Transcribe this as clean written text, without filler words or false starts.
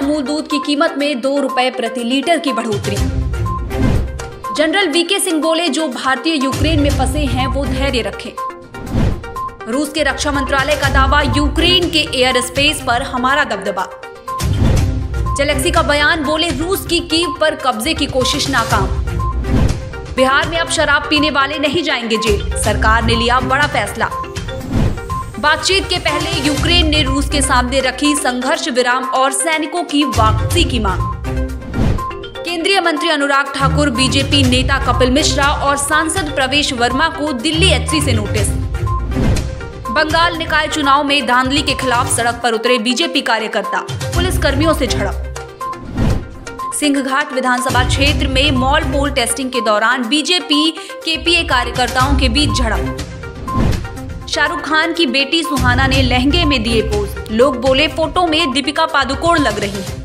अमूल दूध की कीमत में 2 रुपए प्रति लीटर की बढ़ोतरी। जनरल वीके सिंह बोले, जो भारतीय यूक्रेन में फंसे हैं वो धैर्य रखें। रूस के रक्षा मंत्रालय का दावा, यूक्रेन के एयर स्पेस पर हमारा दबदबा। जेलेंस्की का बयान, बोले रूस की कीव पर कब्जे की कोशिश नाकाम। बिहार में अब शराब पीने वाले नहीं जाएंगे जेल, सरकार ने लिया बड़ा फैसला। बातचीत के पहले यूक्रेन ने रूस के सामने रखी संघर्ष विराम और सैनिकों की वापसी की मांग। केंद्रीय मंत्री अनुराग ठाकुर, बीजेपी नेता कपिल मिश्रा और सांसद प्रवेश वर्मा को दिल्ली एचसी से नोटिस। बंगाल निकाय चुनाव में धांधली के खिलाफ सड़क पर उतरे बीजेपी कार्यकर्ता, पुलिस कर्मियों से झड़प। सिंहघाट विधानसभा क्षेत्र में मॉल पोल टेस्टिंग के दौरान बीजेपी केपीए कार्यकर्ताओं के बीच झड़प। शाहरुख खान की बेटी सुहाना ने लहंगे में दिए पोज, लोग बोले फोटो में दीपिका पादुकोण लग रही हैं।